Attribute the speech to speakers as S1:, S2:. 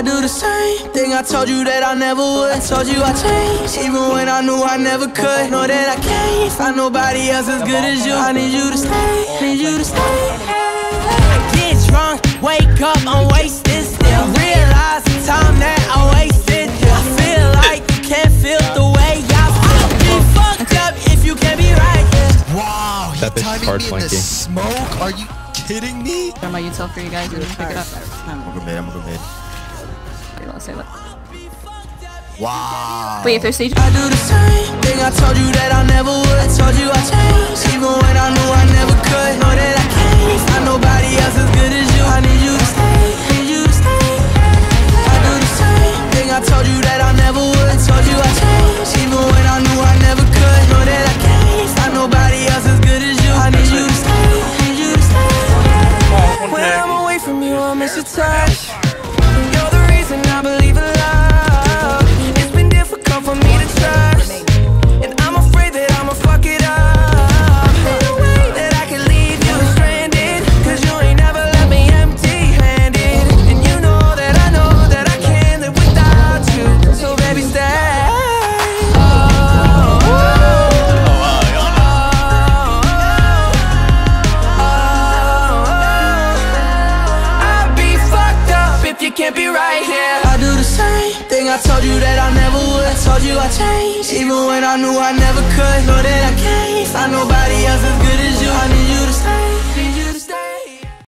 S1: do the same thing I told you that I never would. I told you I changed, even when I knew I never could. Know that I can't find nobody else as good as you. I need you to stay, need you to stay. I get drunk, wake up, I'm wasted still. Realize the time that I wasted. I feel like you can't feel the way I feel. I'll be fucked up if you can't be right.
S2: Wow,
S3: that bitch is hard
S2: me in the
S3: flanking.
S2: smoke? Are you kidding me?
S4: Throw my util for you guys and pick it up.
S2: I'm gonna go mid, I'm gonna go mid.
S4: Wait, let's say that.
S2: Wow.
S4: Wait, if there's stage.
S1: I do the same thing I told you that I never would. I told you I changed, even when I knew I never could. Know that I can't find nobody else as good as you. I need you to stay, need you to stay. I do the same thing I told you that I never would. I told you I changed, even when I knew I never could. Know that I can't find nobody else as good as you. I need you to stay, need you to stay. When I'm away from you, I miss your touch. You're the reason I believe in love. It's been difficult for me to trust, and I'm afraid that I'ma fuck it up. Ain't no way that I can leave you stranded, cause you ain't never left me empty-handed. And you know that I can't live without you. So baby, stay. You can't be right here. I do the same thing I told you that I never would. I told you I changed, even when I knew I never could. Know that I can't find nobody else as good as you. I need you to stay.